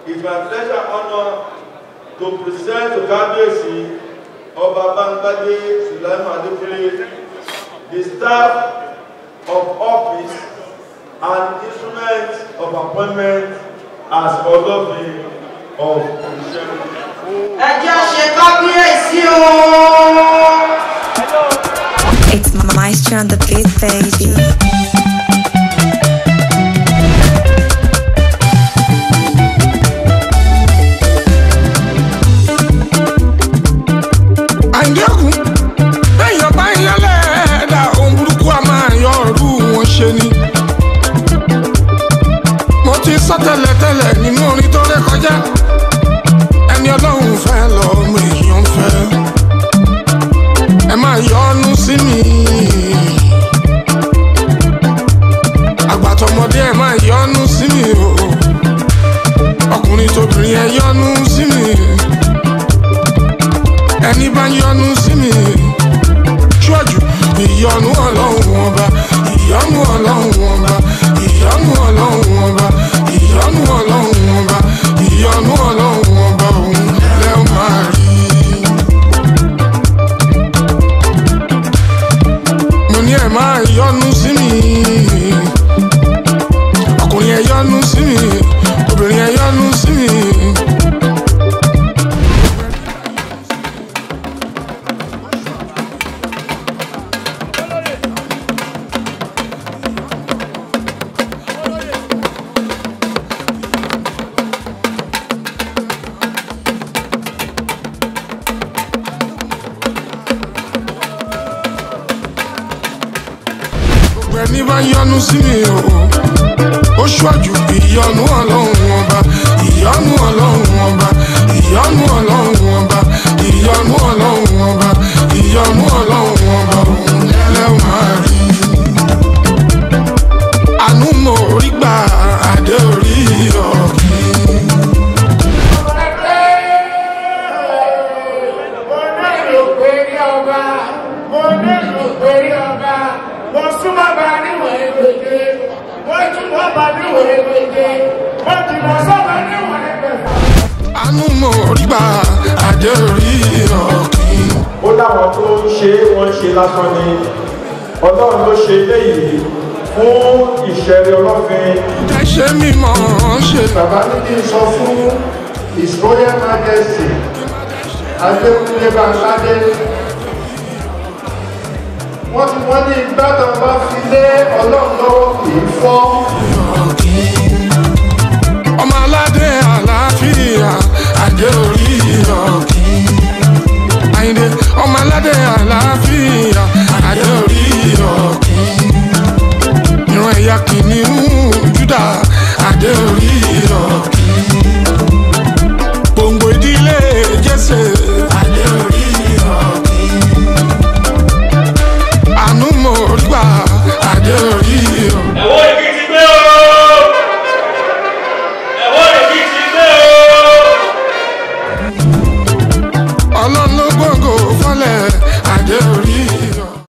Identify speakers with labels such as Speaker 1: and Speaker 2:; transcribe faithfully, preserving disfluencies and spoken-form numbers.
Speaker 1: It's my pleasure and honor to present to Kábíyèsí Ọba Bangbade Sulaiman Adekunle the staff of office and instruments of appointment as Olófin of Ìṣẹ́gun.
Speaker 2: Ẹ jẹ́ ṣe Kábíyèsí o.
Speaker 3: It's Maestro on the beat, baby.
Speaker 4: Mo ti sọ tẹ́lẹ̀ tẹ́lẹ̀ nínú orin tó ré kọjá ẹni Ọlọ́run fẹ́ lọ́mọ èèyàn fẹ́ ẹ máa yọ́nú sí mi àgbàtọ̀mọdé ẹ máa yọ́nú sí mi o ọkùnrin tóbìnrin ẹ yọ́nú sí mi ẹni bá yọ́nú sí mi ṣọ́jú ìyọ́nú Ọlọ́run ọba ìyọ́nú Ọlọ́run ọba ìyọ́nú Ọlọ́run ọba ìyọ́nú Ọlọ́run ọba ìyọ́nú Ọlọ́run ọba òun lẹ́ ó máa rí. Mo ní ẹ máa yọ́nú sí mi ọkùnrin ẹ yọ́nú sí mi obìnrin ẹ yọ́nú sí mi. Ẹni bá yọ́nú sí mi o ó ṣáájú ìyọ́nú Ọlọ́run ọba ìyọ́nú Ọlọ́run ọba ìyọ́nú Ọlọ́run ọba ìyọ́nú Ọlọ́run ọba ìyọ́nú Ọlọ́run ọba òun lẹ́ ó máa rí. Àánú mo rí gbà adé orí ọ̀gbìn.
Speaker 5: Wọ́n súnmọ́ bá níwọ̀n ẹgbẹ̀gbẹ̀, wọ́n túnmọ́ bá níwọ̀n ẹgbẹ̀gbẹ̀, wọ́n jìnà sọ́bà níwọ̀n ẹgbẹ̀fà.
Speaker 4: Àánú mo rí gbà adé orí ọ̀gbìn.
Speaker 1: Ó láwọn tó ń ṣe wọ́n ṣe lásán ni Ọlọ́run ló ṣe léyìí fún ìṣẹ̀rí Ọlọ́fin.
Speaker 4: Ẹ ṣe mímọ́ ṣe.
Speaker 5: Bàbá ní kí n sọ fún His Royal Majesty Adékúnlé Báńgbádé. Wọ́n ti wọ́n ní ìgbàdàn bá fi lé Ọlọ́run lọ́wọ́ kì í fọ́.
Speaker 4: Ọmọ aládé